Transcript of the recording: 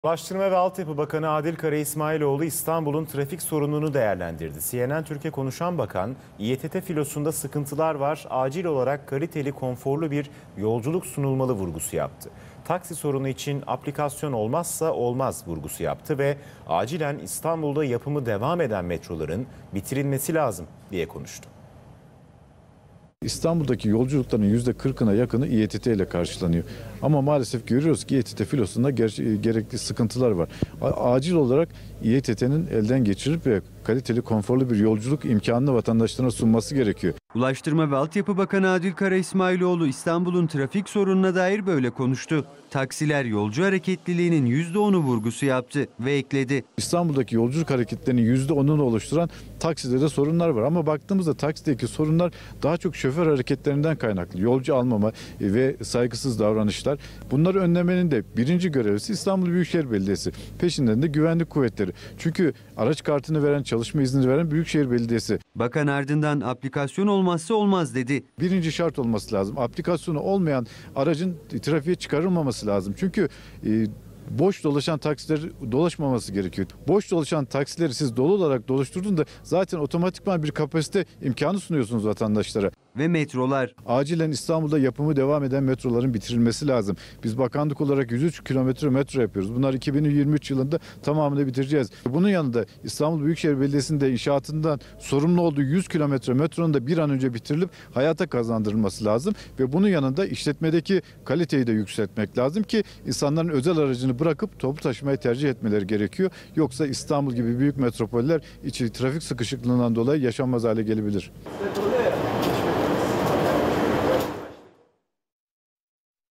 Ulaştırma ve Altyapı Bakanı Adil Kara İsmailoğlu İstanbul'un trafik sorununu değerlendirdi. CNN Türk'e konuşan bakan, İETT filosunda sıkıntılar var, acil olarak kaliteli, konforlu bir yolculuk sunulmalı vurgusu yaptı. Taksi sorunu için aplikasyon olmazsa olmaz vurgusu yaptı ve acilen İstanbul'da yapımı devam eden metroların bitirilmesi lazım diye konuştu. İstanbul'daki yolculukların %40'ına yakını İETT ile karşılanıyor. Ama maalesef görüyoruz ki İETT filosunda gerekli sıkıntılar var. Acil olarak İETT'nin elden geçirip ve kaliteli, konforlu bir yolculuk imkanını vatandaşlarına sunması gerekiyor. Ulaştırma ve Altyapı Bakanı Adil Kara İsmailoğlu İstanbul'un trafik sorununa dair böyle konuştu. Taksiler yolcu hareketliliğinin %10'u vurgusu yaptı ve ekledi. İstanbul'daki yolculuk hareketlerinin %10'unu oluşturan taksilerde sorunlar var. Ama baktığımızda taksideki sorunlar daha çok şoför hareketlerinden kaynaklı. Yolcu almama ve saygısız davranışlar. Bunları önlemenin de birinci görevlisi İstanbul Büyükşehir Belediyesi. Peşinden de güvenlik kuvvetleri. Çünkü araç kartını veren, çalışma izni veren Büyükşehir Belediyesi. Bakan ardından aplikasyon olmazsa olmaz dedi. Birinci şart olması lazım. Aplikasyonu olmayan aracın trafiğe çıkarılmaması lazım. Çünkü boş dolaşan taksiler dolaşmaması gerekiyor. Boş dolaşan taksileri siz dolu olarak doluşturduğunda zaten otomatikman bir kapasite imkanı sunuyorsunuz vatandaşlara. Ve metrolar. Acilen İstanbul'da yapımı devam eden metroların bitirilmesi lazım. Biz bakanlık olarak 103 kilometre metro yapıyoruz. Bunlar 2023 yılında tamamını bitireceğiz. Bunun yanında İstanbul Büyükşehir Belediyesi'nin de inşaatından sorumlu olduğu 100 kilometre metronun da bir an önce bitirilip hayata kazandırılması lazım. Ve bunun yanında işletmedeki kaliteyi de yükseltmek lazım ki insanların özel aracını bırakıp toplu taşımayı tercih etmeleri gerekiyor. Yoksa İstanbul gibi büyük metropoller içi trafik sıkışıklığından dolayı yaşanmaz hale gelebilir.